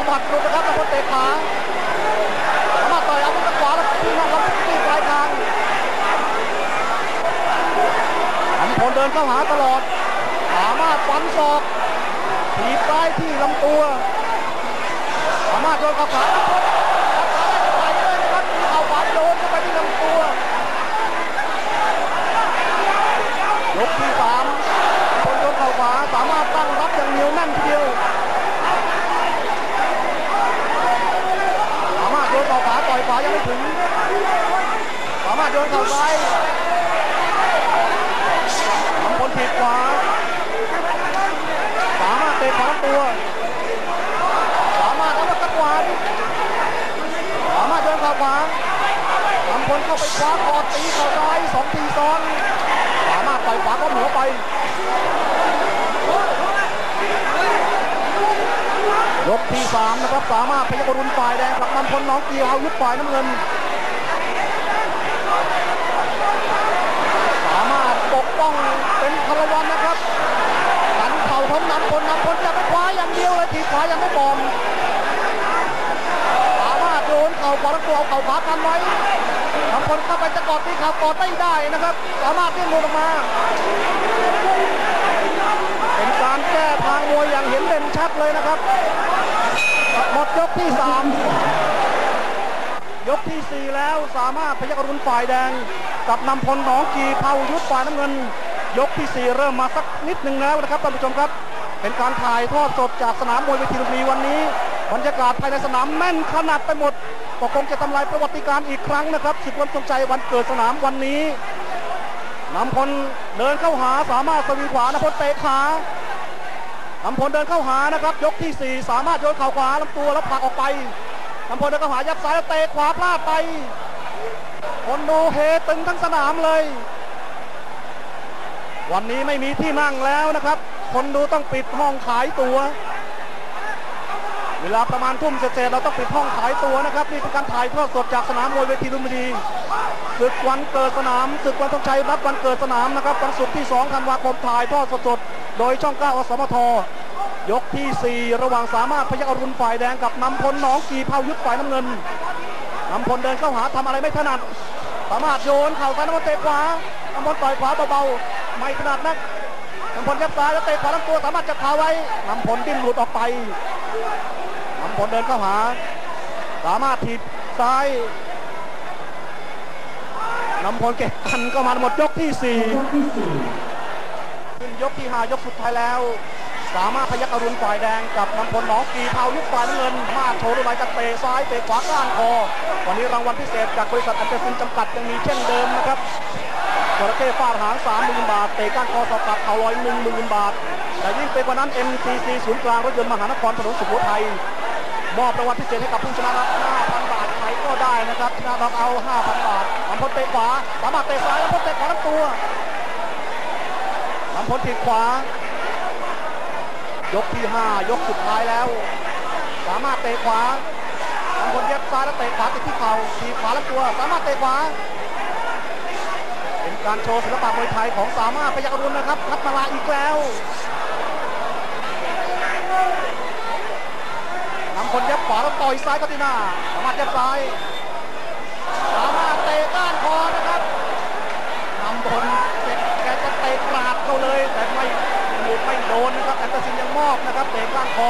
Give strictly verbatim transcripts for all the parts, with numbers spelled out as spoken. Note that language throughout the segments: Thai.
มัดหลุดนะครับนำพลเตะขาสามารถต่อยอาวุธขวาแล้วตีน้องครับตีปลายคางนำพลเดินเข้าหาตลอดสามารถฟันศอกถีบซ้ายที่ลำตัวสามารถโดนเข้าขาไปเลยนะครับเอาขวาโยนเข้าไปที่ลำตัวยกที่สามคนโดนเข่าขวาสามารถตั้งรับอย่างเหนียวแน่นทีเดียวสามารถโดนเข่าขวาต่อยขวายังไม่ถึงสามารถโดนเข่าซ้ายทำคนผิดขวาสามารถเตะขวาตัวสามารถเอามาตะกวาดสามารถโดนเข่าขวาทำคนเข้าไปคว้าคอตีเข่าซ้ายสองทีซ้อนสามารถต่อยขวาก็หัวไปยกที่สามนะครับสามารถพยัคฆ์รุนฝ่ายแดงกับนำพลน้องเกียวเอายุบฝ่ายน้ำเงินสามารถปกป้องเป็นพลวันนะครับหันเข่าของนำพลนำพลจะไปคว้าอย่างเดียวเลยทีขวายังไม่บอมสามารถโดนเข่าขวาแล้วตัวเอาเข่าขวากันไว้นำพลเข้าไปจะกอดที่เข่ากอดไม่ได้นะครับสามารถเลี้ยงมือออกมาเป็นการแก้ทางมวยอย่างเห็นเด่นชัดเลยนะครับหมดยกที่สามยกที่สี่แล้วสามารถพยัคฆ์รุนฝ่ายแดงกับนำพลหนองกีเผายุทธฝ่ายน้ำเงินยกที่สี่เริ่มมาสักนิดหนึ่งแล้วนะครับท่านผู้ชมครับเป็นการถ่ายทอดสดจากสนามมวยเวทีลุมพินีวันนี้บรรยากาศภายในสนามแน่นขนาดไปหมดก็คงจะทำลายประวัติการอีกครั้งนะครับศึกวันทรงชัยวันเกิดสนามวันนี้นำพลเดินเข้าหาสามารถสวีขวานำพลเตะขานำพลเดินเข้าหานะครับยกที่สี่สามารถโยนเข่าขวาลำตัวแล้วผลักออกไปนำพลเดินเข้าหายัดซ้ายแล้วเตะขวาพลาดไปคนดูเฮตึงทั้งสนามเลยวันนี้ไม่มีที่นั่งแล้วนะครับคนดูต้องปิดห้องขายตั๋วเวลาประมาณทุ่มเศษเราต้องปิดห้องขายตั๋วนะครับนี่เป็นการถ่ายทอดสดจากสนามมวยเวทีลุมพินีศึกวันเกิดสนามศึกวันทรงชัยรับวันเกิดสนามนะครับวันศุกร์ที่สองธันวาคมถ่ายทอดสดๆโดยช่องเก้าอสมทยกที่สี่ระหว่างสามารถพยัคฆ์อรุณฝ่ายแดงกับนำพลหนองกีเผายุทธฝ่ายน้ำเงินนำพลเดินเข้าหาทำอะไรไม่ถนัดสามารถโยนเข่าซ้ายนำพลเตะขวานำพลต่อยขวาเบาๆไม่ถนัดนักนำพลยัดซ้ายแล้วเตะขวาลำตัวสามารถจะขาไว้นำพลดิ้นหลุดออกไปนำพลเดินเข้าหาสามารถถีบซ้ายนำพลเก็บกันก็มาหมดยกที่สี่ขึ้นยกที่ห้ายกสุดท้ายแล้วสามารถพยัคฆ์อรุณฝ่ายแดงกับนำพลหนองกีเผายุทธฝ่ายน้ำเงินมาโชว์ด้วยจะเตะซ้ายเตะขวาก้านคอวันนี้รางวัลพิเศษจากบริษัทอันเดอร์ซินจำกัดยังมีเช่นเดิมนะครับจระเข้ฟาดหาง สามหมื่น บาทเตะก้านคอสอบตัดเข่าลอย หนึ่งหมื่น บาทแต่ยิ่งเป็นกว่านั้น เอ็ม ซี ซี ศูนย์กลางรถยนต์มหานครถนนสุโขทัยมอบรางวัลพิเศษให้กับผู้ชนะรับ ห้าพัน บาทใครก็ได้นะครับชนะรับเอา ห้าพัน บาทนำพลเตะขวาสามารถเตะซ้ายแล้วพลเตะขวาทั้งตัวนำพลถีบขวายกที่ห้ายกสุดท้ายแล้วสามารถเตะขวานำพลยัดซ้ายแล้วเตะขวาติดที่เข่าถีบขวาลำตัวสามารถเตะขวาเป็นการโชว์ศิลปะมวยไทยของสามารถพยัคฆ์อรุณนะครับทัพมาลาอีกแล้วนำพลยัดขวาแล้วต่อยซ้ายเข้าที่หน้าสามารถยัดซ้ายสามารถเตะก้านคอนะครับนำพลแกจะเตะกราดเขาเลยแต่ไม่หลุดไม่โดนนะครับแอนเดอร์ซินยังมอบนะครับเตะก้านค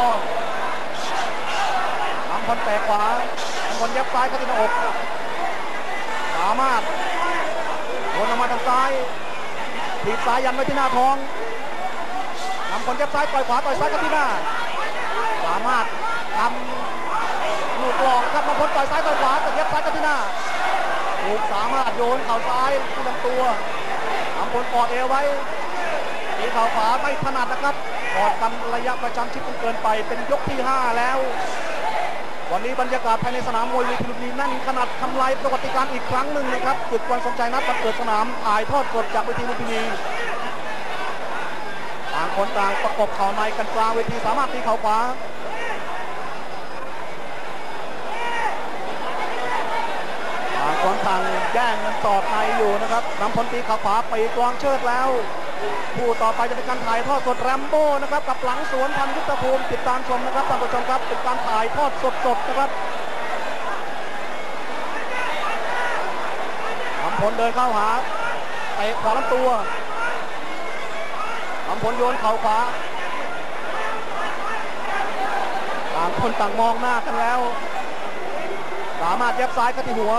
อนำพลเตะขวานำพลยัดซ้ายเข้าที่หน้าอกสามารถวนออกมาทางซ้ายถีบซ้ายยันไว้ที่หน้าท้องนำพลยัดซ้ายต่อยขวาต่อยซ้ายเข้าที่หน้าสามารถทำลูกหลอกครับนำพลต่อยซ้ายต่อยขวาแต่ยัดซ้ายเข้าที่หน้าถูกสามารถโยนเข่าซ้ายที่ลำตัวนำพลกอดเอวไว้ตีเข่าขวาไม่ถนัดนะครับกอดกันระยะประชันชิดเกินไปเป็นยกที่ห้าแล้ววันนี้บรรยากาศภายในสนามมวยเวทีลุมพินีนั่นขนาดทำลายประวัติการอีกครั้งหนึ่งนะครับศึกวันทรงชัยนัดวันเกิดสนามถ่ายทอดสดจากเวทีลุมพินีต่างคนต่างประกบเข่าในกันกลางเวทีสามารถตีเข่าขวาต่างคนต่างแย่งกันสอดในอยู่นะครับนำพลตีเข่าขวาไปกวางเชิดแล้วผู้ต่อไปจะเป็นการถ่ายทอดสดแรมโบ้นะครับกับหลังสวนพันยุทธภูมิติดตามชมนะครับท่านผู้ชมครับเป็นการถ่ายทอดสดๆนะครับอำพลเดินเข้าหาเตะขวาลำตัวอำพลโยนเข่าขวาต่างคนต่างมองหน้ากันแล้วสามารถยับซ้ายเข้าที่หัว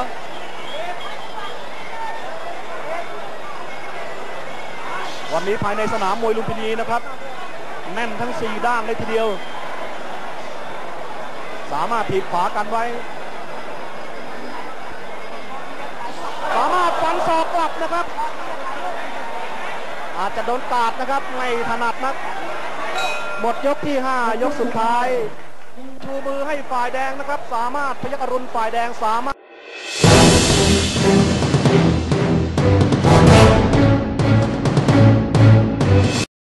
วันนี้ภายในสนามมวยลุมพินีนะครับแน่นทั้งสี่ด้านเลยทีเดียวสามารถถีบขวากันไว้สามารถฟันศอกกลับนะครับอาจจะโดนกาดนะครับไม่ถนัดนักหมดยกที่ห้ายกสุดท้ายชูมือให้ฝ่ายแดงนะครับสามารถพยัคฆ์อรุณฝ่ายแดงสามารถ